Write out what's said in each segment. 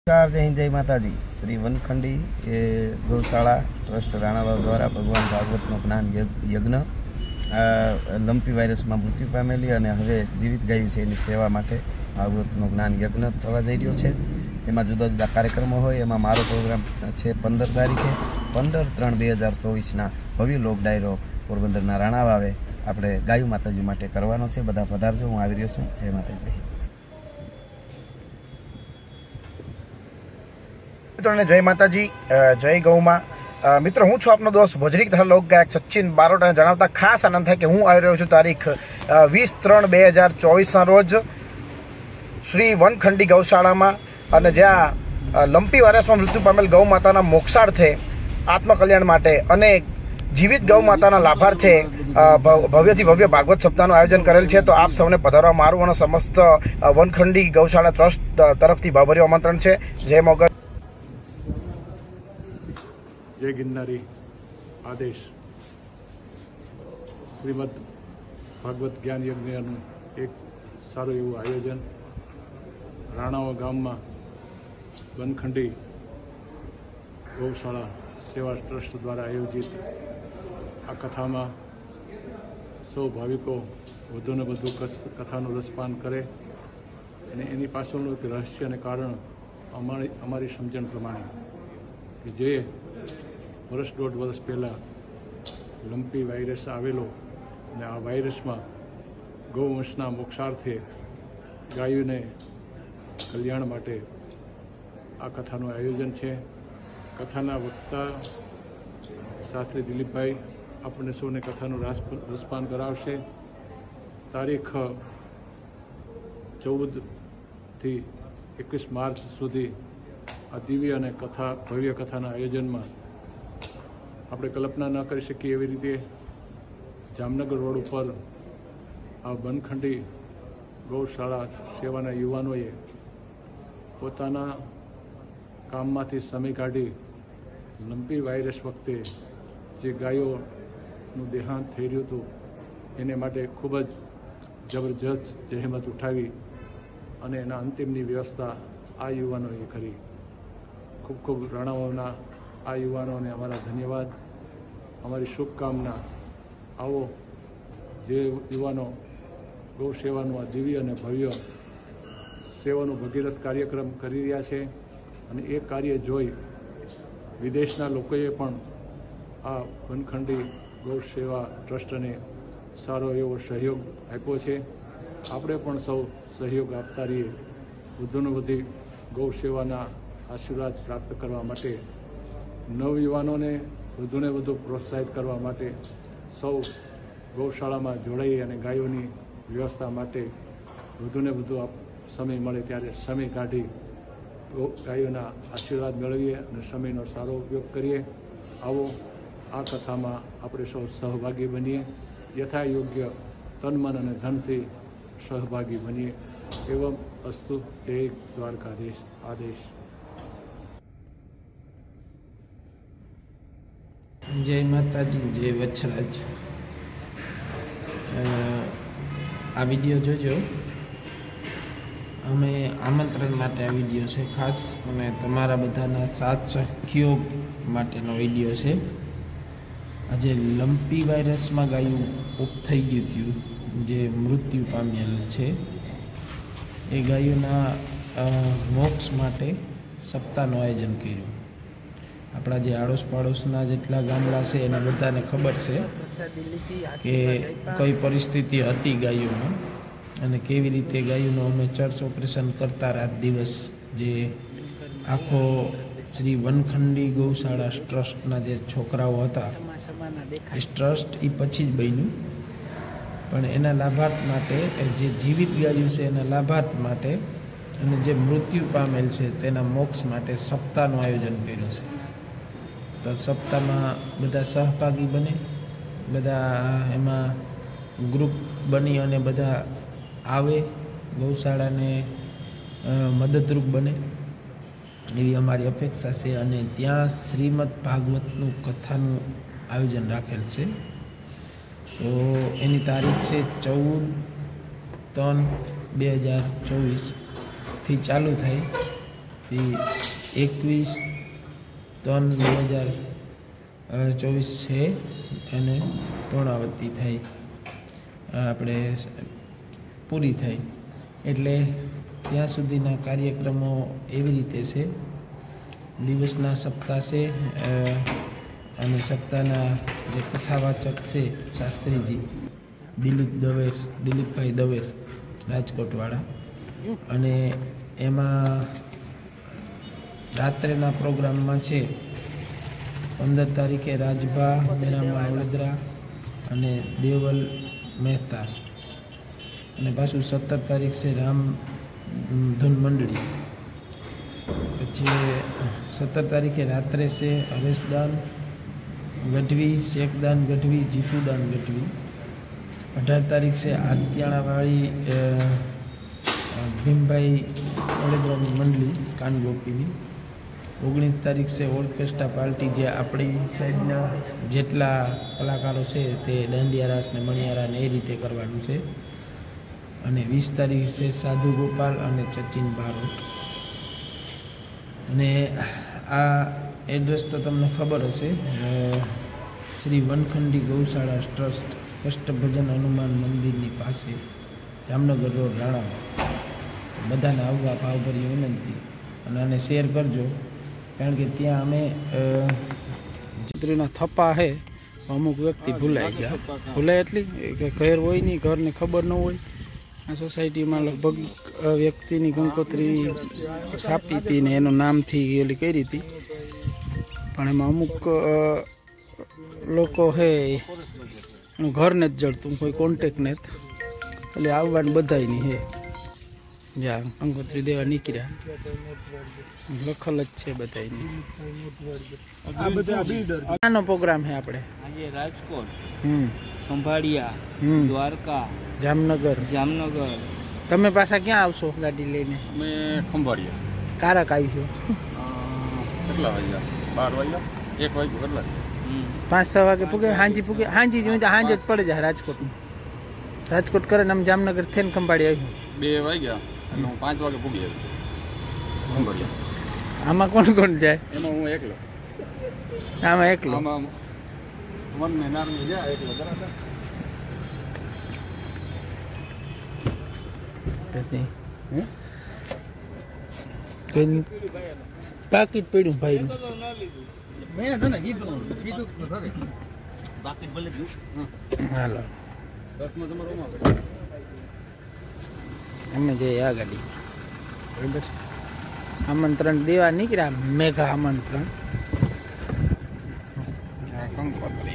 जय हिंद, जय माताजी। श्री वनखंडी गौशाला ट्रस्ट राणावाव द्वारा भगवान भागवतनो ज्ञान यज्ञ लंपी वायरस में मृत्यु पामेली और हवे जीवित गायु से सेवा माटे भागवतनो ज्ञान यज्ञ थवा जई रह्यो छे। एमां जुदा जुदा कार्यक्रमों होय। एमां मारो प्रोग्राम छे 15 तारीखे 15/3/2024 ना भव्य लोक डायरो पोरबंदरना राणावावे आपणे गायु माताजी माटे करवानो छे। बधा पधारजो। हूँ आवी रह्यो छुं। जय माताजी। मित्रों जय माताजी, जय गौमा। मित्रों हूँ छूँ आपनो दोस्त भोजरी तथा लोक गायक सचिन बारोटाने जणावता खास आनंद थाय के हूँ आई रह्यो छुं तारीख 20/3/2024 ना रोज श्री वनखंडी गौशाला में अने ज्यां लंपी वायरस में मृत्यु पामेल गौ माताना मोक्षार्थे आत्मकल्याण माटे अने जीवित गौ माताना लाभार्थे भव्यथी भव्य भागवत सप्ताहનું आयोजन करेल छे। तो आप सौने पधारवा मारू अने समस्त वनखंडी गौशाला ट्रस्ट तरफथी भाभर्યું आमंत्रण छे। जय मोगल, जय गिरनारी आदेश श्रीमद भागवत ज्ञान यज्ञ एक सारू एवं आयोजन राणावा गाम में वनखंडी गौशाला सेवा ट्रस्ट द्वारा आयोजित आ कथा में सौ भाविकों वधु ने वधु कथाનું રસપાન करे અને એની પાછળનું એક રહસ્ય અને કારણ અમારી સમજણ પ્રમાણે કે જે वर्ष 1.5 वर्ष पहला लंपी वायरस आवेलो ने आ वायरस में गौवंशना मोक्षार्थे गायों ने कल्याण माटे आ कथाનું आयोजन है। कथाना वक्ता शास्त्री दिलीप भाई अपने सौने कथाનું रसपान करावशे। तारीख 14 થી 21 मार्च सुधी आ दिव्य अने कथा भव्य कथाना आयोजन में આપણે કલ્પના ન કરી શકીએ એવી રીતે જામનગર રોડ ઉપર આ વનખંડી ગૌશાળા સેવાના યુવાનોએ પોતાના કામમાંથી સમય કાઢી લંપી વાયરસ વખતે જે ગાયોનું દેહાંત થઈ રહ્યું હતું એને માટે ખૂબ જ જબરજસ્ત જહેમત ઉઠાવી અને એના અંતિમની વ્યવસ્થા આ યુવાનોએ કરી। ખૂબ ખૂબ રાણાવાવના आ युवानों ने अमरा धन्यवाद, अमरी शुभकामना। आवो जे युवानों गौ सेवा आ दिव्य और भव्य सेवा भगीरथ कार्यक्रम करी रह्या छे अने ए कार्य जोई विदेशना लोकोए पण आ वनखंडी गौ सेवा ट्रस्ट ने सारो एवो सहयोग आप्यो छे। आपणे पण सौ सहयोग आपता रहीए। वधुने वधु गौ सेवाना आशीर्वाद प्राप्त करवा माटे नवयुवानों ने वधु ने वधु प्रोत्साहित करवा माटे सौ गौशाला में जोड़ाई अने गायोनी व्यवस्था माटे वधु ने वधु समय मळे त्यारे समय काढी गायोना आशीर्वाद मेळवीए अने समयनो सारो उपयोग करीए। आवो आ कथा में आपणे सौ सहभागी बनीए। यथा योग्य तन मन अने धनथी सहभागी बनीए। एवं अस्तु। जय द्वारकाधीश आदेश। जय माताजी, जय वच्छराज। आ विडियो जोजो। अमे आमंत्रण माटे आ विडियो से खास अने तमारा बधाना साथ सहयोग माटेनो विडियो से। आज लंपी वायरस में गायु ऑफ थई गयुं हतुं जे मृत्यु पामेल छे। ए गायोना मोक्ष माटे सप्ताहનું आयोजन कर्युं। अपना जे आड़ोश पड़ोशना जेटला गामड़ा से एना बधाने खबर है कि कई परिस्थिति हती गायों अने केवी रीते गायों अमे चर्च ऑपरेशन करता रात दिवस जे आखो श्री वनखंडी गौशाला ट्रस्टना जे छोकराओ हता इस ट्रस्ट ई पछी ज बन्युं पण एना लाभार्थ माटे जे जीवित गायों से एना लाभार्थ माटे अने जे मृत्यु पामेल छे तेना मोक्ष माटे सप्ताहનું आयोजन कर्युं छे। तो सप्ताह में बधा सहभागी बने, बधा एमा ग्रुप बनी अने बधा आवे गौशाला ने मददरूप बने एवी अमारी अपेक्षा से। अने त्यां श्रीमद भागवतनु कथानु आयोजन राखेल छे। तो एनी तारीख से 14/3/2024 थी चालू थाय 21/3/2024 છે અને પૂર્ણાવતિ થઈ આપણે પૂરી થઈ. એટલે ત્યાં સુધીના કાર્યક્રમો એવી રીતે છે. દિવસના સપ્તાહ છે અને સપ્તાહના જે કથાવાચક છે શાસ્ત્રીજી દિલીપભાઈ દવેર રાજકોટવાળા, અને એમાં રાત્રેના પ્રોગ્રામમાં છે 15 તારીખે રાજભા મેરામા વડોદરા અને દેવલ મહેતા, અને પાછું 17 તારીખ છે રામ ધૂન મંડળી. પછી 17 તારીખે રાત્રે છે હરેશદાન ગઢવી, શેખદાન ગઢવી, જીતુદાન ગઢવી. 18 તારીખ છે આત્યાણાવાળી ભીમભાઈ વડોદરાની મંડળી કાનગોપીની. 19 તારીખ છે ઓર્કેસ્ટ્રા પાર્ટી, જે આપણી સાઈડના જેટલા કલાકારો છે તે દાંડિયા રાસ ને મણિયારા ને એ રીતે કરવાનું છે. અને 20 તારીખ છે સાધુ ગોપાલ અને સચિન બારોટ. અને આ એડ્રેસ તો તમને ખબર હશે, શ્રી વનખંડી ગૌશાળા ટ્રસ્ટ, કષ્ટભજન હનુમાન મંદિરની પાસે, જામનગર રોડ, રાણાવા. બધાને આવવા ભાવભરી વિનંતી, અને આને શેર કરજો, કારણ કે ત્યાં અમે ચિત્રીના થપ્પા છે. અમુક વ્યક્તિ ભૂલાય એટલી કે ઘર હોય નહીં, ઘરને ખબર ન હોય. આ સોસાયટીમાં લગભગ વ્યક્તિની કંકોત્રી છાપી હતી ને એનું નામથી ઓલી કરી હતી, પણ એમાં અમુક લોકો છે એનું ઘરને જ જડતું, કોઈ કોન્ટેક્ટને જ. એટલે આવવાનું બધાયની છે, જ્યાં કંકોત્રી દેવા નીકળ્યા લખલ જ છે બધાયની. આનો પ્રોગ્રામ છે આપણે આજે રાજકોટ, ખંભાળિયા, દ્વારકા, જામનગર. તમે પાછા ક્યાં આવશો ગાડી લઈને? અમે ખંભાળિયા. કારક આવીશું. કેટલા વાગ્યા? 12 વાગ્યા, 1 વાગ્યું કેટલા? 5-6 વાગે પૂગે. હાંજી પૂગે, હાંજી જ જ પડે જાય રાજકોટમાં. રાજકોટ કરે ને આમ જામનગર થઈને ખંભાળી આવ્યું. 2 વાગ્યા અને હું 5 વાગે પૂગી આવ્યો ખંભાળિયા. આમાં કોણ કોણ જાય? એમાં હું એકલો. આમાં એકલો? આમાં વન મહિના જાય એકલો. બરાબર. પછી કોઈ પાકીટ પડ્યું ભાઈ. હાલો અમે જઈએ આ ગાડી. બરાબર. આમંત્રણ દેવા નીકળ્યા, મેઘા આમંત્રણ. કંકોત્રી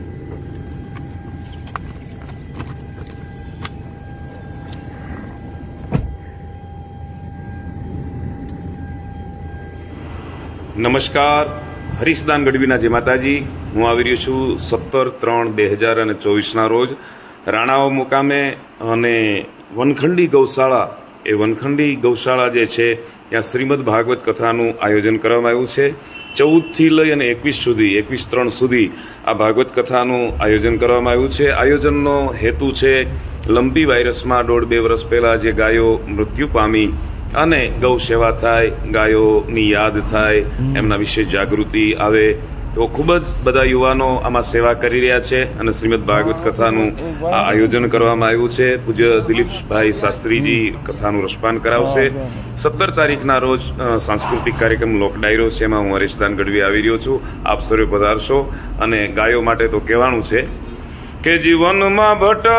નમસ્કાર, હરીશદાન ગઢવીના જય માતાજી. હું આવી રહ્યો છું 17/3/2024ના રોજ રાણાઓ મુકામે, અને વનખંડી ગૌશાળા, એ વનખંડી ગૌશાળા જે છે ત્યાં શ્રીમદ ભાગવત કથાનું આયોજન કરવામાં આવ્યું છે. 14 થી લઈ અને 21 સુધી, 21/3 સુધી આ ભાગવત કથાનું આયોજન કરવામાં આવ્યું છે. આયોજનનો હેતુ છે લંપી વાયરસમાં 1.5-2 વર્ષ પહેલા જે ગાયો મૃત્યુ પામી અને ગૌ સેવા થાય, ગાયોની યાદ થાય, એમના વિશે જાગૃતિ આવે. તો ખૂબ જ બધા યુવાનો આમાં સેવા કરી રહ્યા છે, અને શ્રીમદ ભાગવત કથાનું આ આયોજન કરવામાં આવ્યું છે. પૂજ્ય દિલીપભાઈ શાસ્ત્રીજી કથાનું રસપાન કરાવશે. 17 તારીખના રોજ સાંસ્કૃતિક કાર્યક્રમ લોક ડાયરો છે, એમાં હું હરીશદાન ગઢવી આવી રહ્યો છું. આપ સર્વે પધારશો. અને ગાયો માટે તો કહેવાનું છે કે જીવનમાં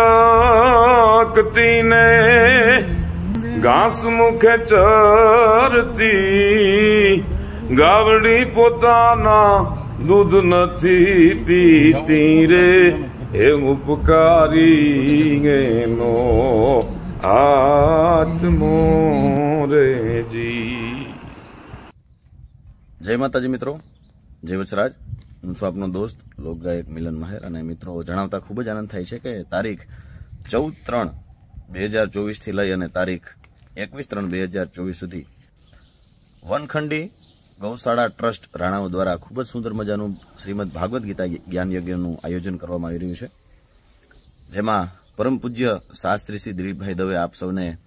ભટકતી ને ઘાસ મુખે ચરતી, ગાવડી પોતાના દૂધ નથી પીતી રે, એમ ઉપકારી એનો આત્મો રેજી. જય માતાજી મિત્રો, જય વચરાજ. હું છું આપનો દોસ્ત લોકગાયક મિલન માહેર. અને મિત્રો જણાવતા ખૂબ જ આનંદ થાય છે કે તારીખ 14/3/2024 થી લઈ અને તારીખ 21/3/2024 સુધી વનખંડી ગૌશાળા ટ્રસ્ટ રાણાઓ દ્વારા ખૂબ જ સુંદર મજાનું શ્રીમદ ભાગવત ગીતા જ્ઞાન યજ્ઞનું આયોજન કરવામાં આવી રહ્યું છે, જેમાં પરમ પૂજ્ય શાસ્ત્રી શ્રી દિલીપભાઈ દવે આપ સૌને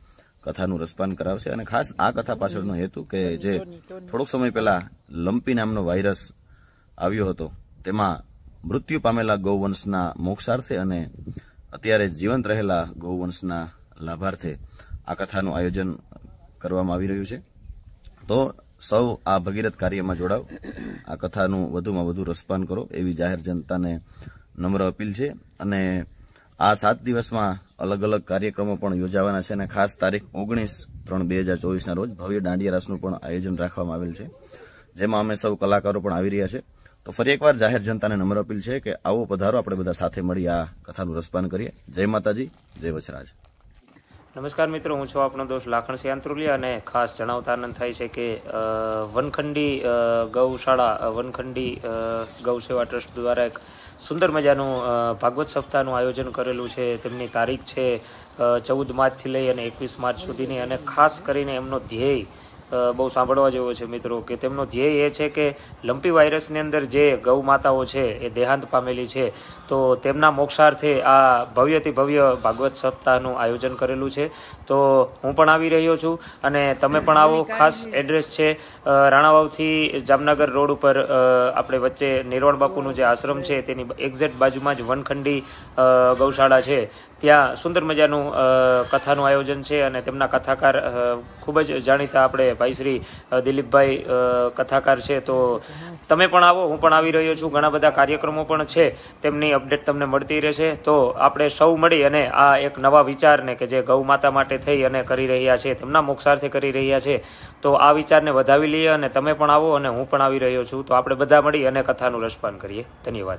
કથાનું રસપાન કરાવશે. અને ખાસ આ કથા પાછળનો હેતુ કે જે થોડોક સમય પહેલા લંપી નામનો વાયરસ આવ્યો હતો તેમાં મૃત્યુ પામેલા ગૌવંશના મોક્ષાર્થે અને અત્યારે જીવંત રહેલા ગૌવંશના લાભાર્થે આ કથાનું આયોજન કરવામાં આવી રહ્યું છે. તો સૌ આ ભગીરથ કાર્યમાં જોડાવ, આ કથાનું વધુમાં વધુ રસપાન કરો એવી જાહેર જનતાને નમ્ર અપીલ છે. અને આ 7 દિવસમાં અલગ અલગ કાર્યક્રમો પણ યોજાવાના છે અને ખાસ તારીખ 19/3/2024 રોજ ભવ્ય દાંડિયા રાસનું પણ આયોજન રાખવામાં આવેલ છે, જેમાં અમે સૌ કલાકારો પણ આવી રહ્યા છે. તો ફરી એકવાર જાહેર જનતાને નમ્ર અપીલ છે કે આવો પધારો, આપણે બધા સાથે મળી આ કથાનું રસપાન કરીએ. જય માતાજી, જય વછરાજ. નમસ્કાર મિત્રો, હું છું આપનો દોસ્ત લાખણસિંહ આંત્રુલિયા અને ખાસ જણાવતા આનંદ થાય છે કે વનખંડી ગૌશાળા વનખંડી ગૌ સેવા ટ્રસ્ટ દ્વારા એક સુંદર મજાનું ભાગવત સપ્તાહનું આયોજન કરેલું છે. તેમની તારીખ છે 14 માર્ચથી લઈ અને 21 માર્ચ સુધીની. અને ખાસ કરીને એમનો ધ્યેય બહુ સાંભળવા જેવો છે મિત્રો, કે તેમનો ધ્યેય એ છે કે લંપી વાયરસની અંદર જે ગૌ માતાઓ છે એ દેહાંત પામેલી છે, તો તેમના મોક્ષાર્થે આ ભવ્યથી ભવ્ય ભાગવત સપ્તાહનું આયોજન કરેલું છે. તો હું પણ આવી રહ્યો છું અને તમે પણ આવો. ખાસ એડ્રેસ છે રાણાવાવથી જામનગર રોડ ઉપર, આપણે વચ્ચે નિર્વાણ બાપુનું જે આશ્રમ છે તેની એક્ઝેક્ટ બાજુમાં જ વનખંડી ગૌશાળા છે. ત્યાં સુંદર મજાનું કથાનું આયોજન છે અને તેમના કથાકાર ખૂબ જ જાણીતા આપણે ભાઈ શ્રી દિલીપભાઈ કથાકાર છે. તો તમે પણ આવો, હું પણ આવી રહ્યો છું. ઘણા બધા કાર્યક્રમો પણ છે, તેમની અપડેટ તમને મળતી રહેશે. તો આપણે સૌ મળી અને આ એક નવા વિચારને કે જે ગૌ માતા માટે થઈ અને કરી રહ્યા છે, તેમના મોક્ષાર્થે કરી રહ્યા છે, તો આ વિચારને વધાવી લઈએ. અને તમે પણ આવો અને હું પણ આવી રહ્યો છું. તો આપણે બધા મળી અને કથાનું રસપાન કરીએ. ધન્યવાદ.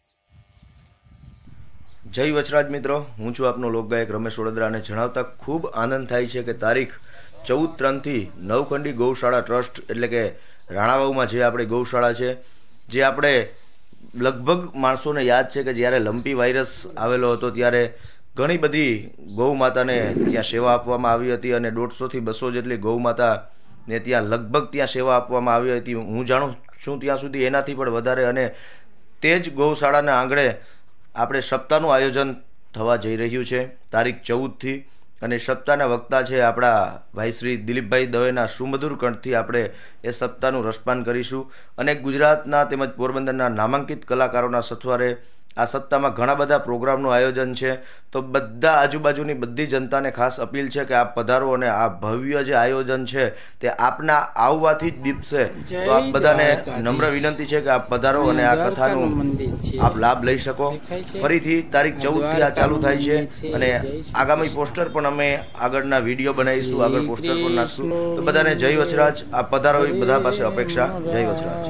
જય વચરાજ મિત્રો, હું છું આપનો લોકગાયક રમેશ વડોદરા અને જણાવતા ખૂબ આનંદ થાય છે કે તારીખ 14/3 નવખંડી ગૌશાળા ટ્રસ્ટ એટલે કે રાણાવાવમાં જે આપણે ગૌશાળા છે, જે આપણે લગભગ માણસોને યાદ છે કે જ્યારે લંપી વાયરસ આવેલો હતો ત્યારે ઘણી બધી ગૌ માતાને ત્યાં સેવા આપવામાં આવી હતી અને 150થી 200 જેટલી ગૌ માતાને ત્યાં લગભગ ત્યાં સેવા આપવામાં આવી હતી. હું જાણું છું ત્યાં સુધી એનાથી પણ વધારે. અને તે જ ગૌશાળાના આંગણે આપણે સપ્તાહનું આયોજન થવા જઈ રહ્યું છે તારીખ 14થી. અને સપ્તાહના વક્તા છે આપણા ભાઈ શ્રી દિલીપભાઈ દવેના સુમધુર કંઠથી આપણે એ સપ્તાહનું રસપાન કરીશું. અને ગુજરાતના તેમજ પોરબંદરના નામાંકિત કલાકારોના સથવારે આ સપ્તાહમાં ઘણા બધા પ્રોગ્રામનું આયોજન છે. તો બધા આજુબાજુની બધી જનતાને ખાસ અપીલ છે કે આપ પધારો અને આ ભવ્ય જે આયોજન છે તે આપના આવવાથી જ દીપશે. તો આપ બધાને નમ્ર વિનંતી છે કે આપ પધારો અને આ કથાનું આપ લાભ લઈ શકો. ફરીથી તારીખ 14થી આ ચાલુ થાય છે અને આગામી પોસ્ટર પણ અમે આગળના વિડીયો બનાવીશું, આગળ પોસ્ટર પણ નાખશું. તો બધાને જય વચરાજ. આપ પધારો એ બધા પાસે અપેક્ષા. જય વચરાજ.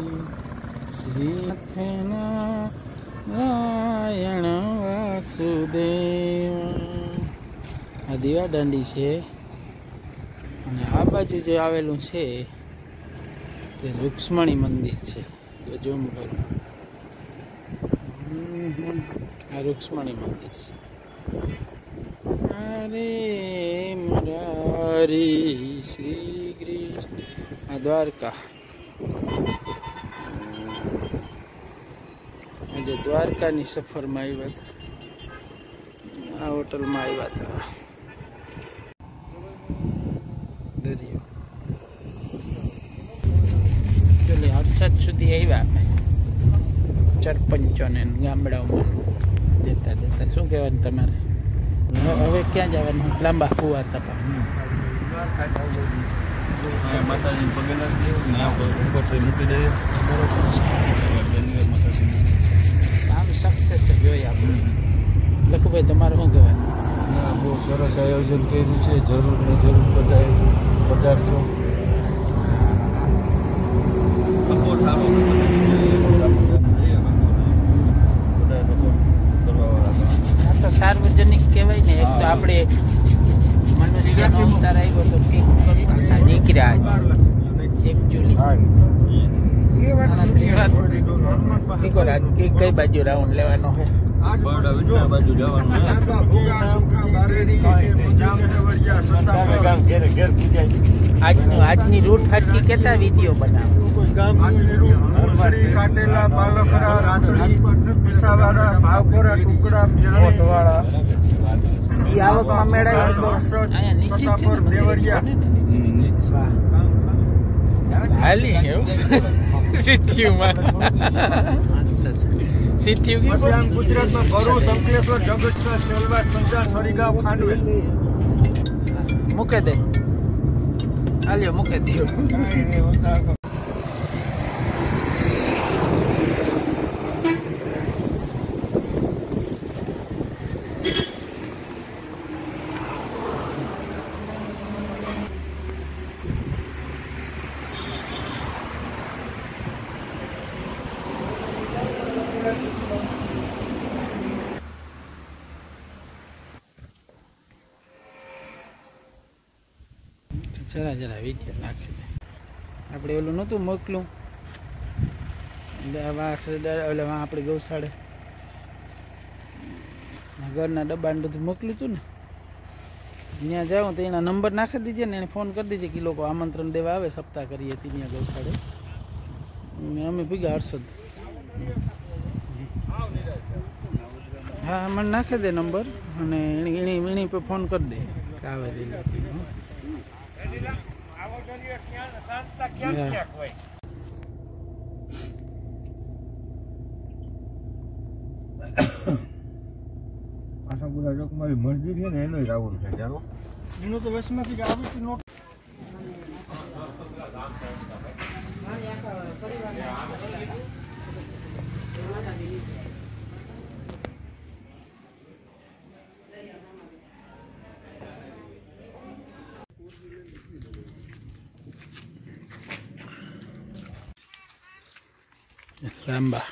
નારાયણ વાસુદેવ. આ દીવાદાંડી છે અને આ બાજુ જે આવેલું છે તે રૂક્ષ્મણી મંદિર છે. ઝૂમ કરું, આ રૂક્ષ્મણી મંદિર છે. હરે મુરારી શ્રી કૃષ્ણ. આ દ્વારકા, આજે દ્વારકાની સફરમાં આવ્યા હતા, આ હોટલમાં આવ્યા હતા. દરિયો પેલી 68 સુધી આવ્યા અમે, સરપંચોને ગામડાઓમાં દેતા દેતા. શું કહેવાનું તમારે? હવે ક્યાં જવાનું? લાંબા કુવા હતા માતાજી પગે મૂકી દઈએ. કામ સક્સેસ જોઈએ આપણે. લખુભાઈ તમારે શું કહેવાનું? બહુ સરસ આયોજન કર્યું છે. જરૂર ને જરૂર બધા પદાર્થો આ તો સાર્વજનિક કહેવાય ને. એક તો આપણે મનુષ્યનો અવતાર આવ્યો તો કેક નીકળ્યા એકચ્યુઅલી. કઈ બાજુ રાઉન્ડ લેવાનો છે? આજની રૂટ હરકી કેટલા વિડીયો બનાવો? કાટેલા, પાલખડા, રાતડી, પીસાવાડા, ભાવપરા, ટુકડા, ઈ આવકમાં મેળાવ્યો અહીંયા નીચે જ છે ને દેવરિયા હાલી એવું સિદ્ધિમાં ગુજરાતમાં ભરૂચ, અંકલેશ્વર, જગતસર, સેલવાસ, સંજાણ, સરીગાંવ, ખાંડવેલ મૂકે દે હાલ્યો મૂકે દે જરા વિડીયો નાખી દે આપણે ઓલું નહોતું મોકલું એટલે આપણે ગૌશાળે ઘરના ડબ્બાને બધું મોકલ્યું હતું ને ત્યાં જાઉં તો એના નંબર નાખી દીજે ને એને ફોન કરી દીજે કે લોકો આમંત્રણ દેવા આવે સપ્તાહ કરીએ હતી ત્યાં ગૌશાળે અમે ભેગા હર્ષદ હા મને નાખી દે નંબર અને એની પર ફોન કરી દે કે આવે આશાપુરા ચોકમાં મસ્જિદ છે ને એનો જ આવું છે ચાલો એનો તો વચમાંથી જ આવી નોટ લાંબા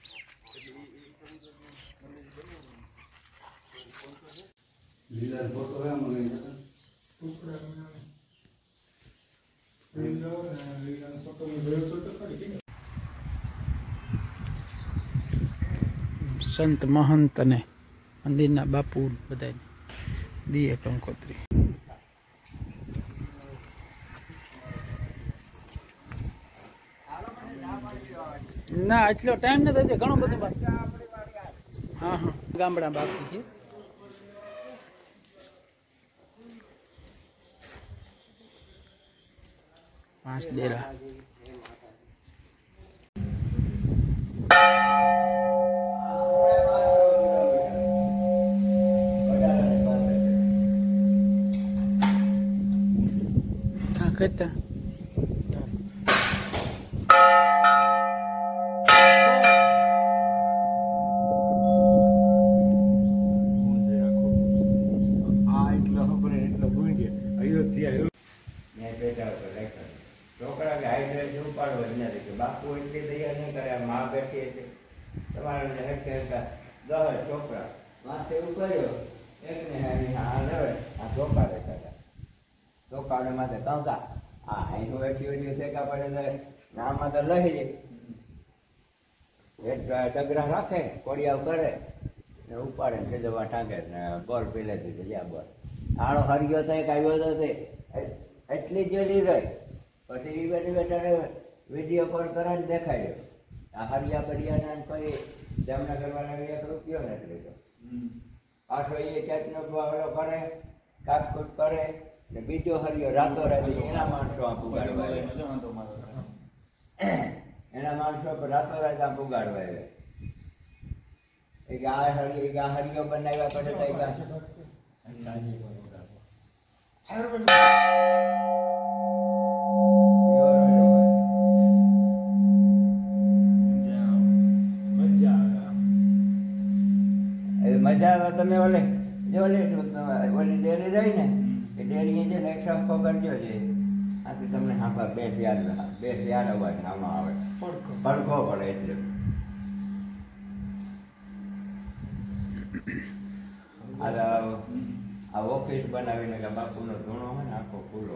સંત મહંત અને મંદિરના બાપુ બધા દીએ કંકોત્રી ના એટલો ટાઈમ નથી થતો ઘણું બધું હા હા ગામડા બાકી છે પાંચ ડેરા કરતા છોકરા કે હાઈડ્રેટ ઉપાડો નથી કે બાપુ એટલી દયા નહીં કરે મા બેઠી એટલે તમારે 10 છોકરા માથે એવું કર્યો એકને હા હવે આ ધોકા રહેતા હતા ધોકાને માથે કાંકા આ હાઈનું વેઠી શેકા પડે આમાં તો લઈ ડગરા રાખે કોડિયાવ કરે ને ઉપાડે ને જવા ટાંગે ને બોલ પી લેતી હતી જ્યાં બોલ આણો હરિયો તો એક આવ્યો હતો એટલી જેલી રહી પછી બેઠી બેઠા વિડીયો કોલ કરાવીને દેખાડ્યો આ હરિયા બરિયાના કોઈ જામનગરવાળા ₹1 ને એટલે તો પાછો એ ચેતનો ઓલો કરે કાટકૂટ કરે ને બીજો હરિયો રાતો રાતી એના માણસો આ પુગાડવા એના માણસો રાતો રાત આ પુગાડવા આ હરિયો બનાવ્યા પછી મજા આવે તમે ઓલી ડેરી રહી ને એ ડેરી છે ને એક સફો કરજો છે આથી તમને હા બે શિયાળ અવાજ આમાં આવે પડખો પડે એટલે આ ઓફિસ બનાવીને કે બાપુનો ધૂણો હોય ને આખો ખુલ્લો